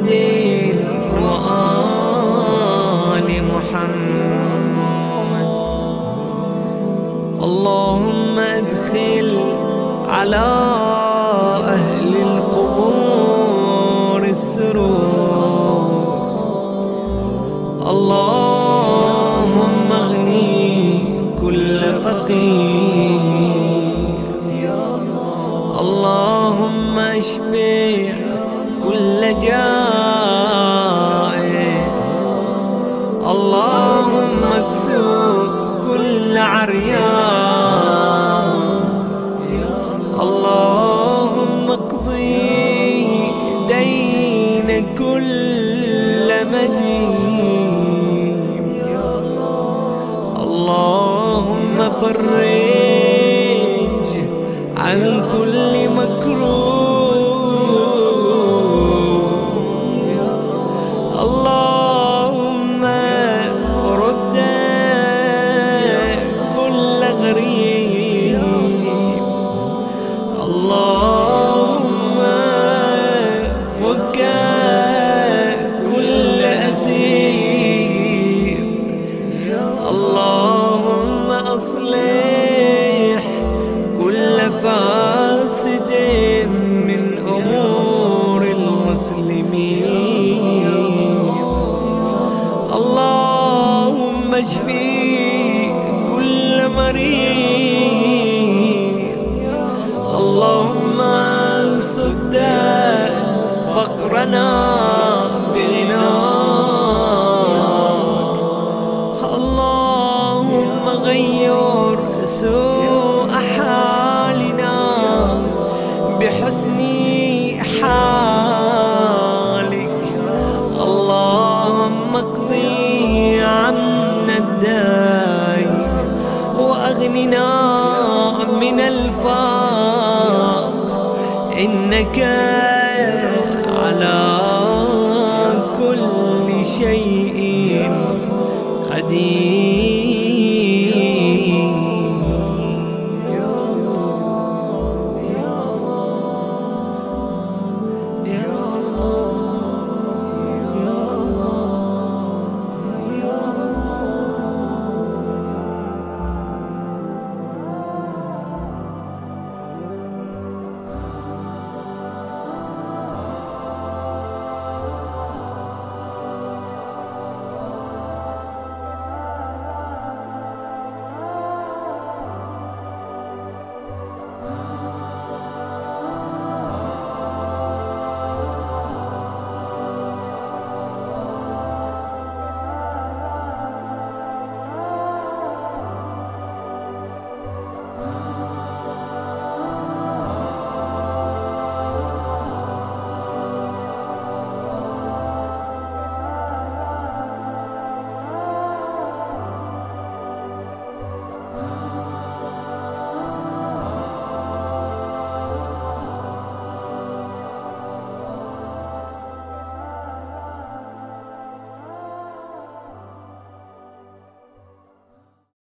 محمد وآل محمد. اللهم ادخل على أهل القبور السرور. اللهم اغني كل فقير. اللهم اشبع كل جائع. اللهم اكسو كل عريان. اللهم اقضي دين كل مدين. اللهم فرج عن كل مكروه. اللهم رد كل غريب. اللهم فك كل أسير. اللهم أصلح كل فاسد من أمور المسلمين. اللهم اشفي كل مريض. اللهم سد فقرنا بغناك. اللهم غير سوء حالنا بحسن حالك. اللهم اقضي عنا الدين وأغننا من الفقر. إنك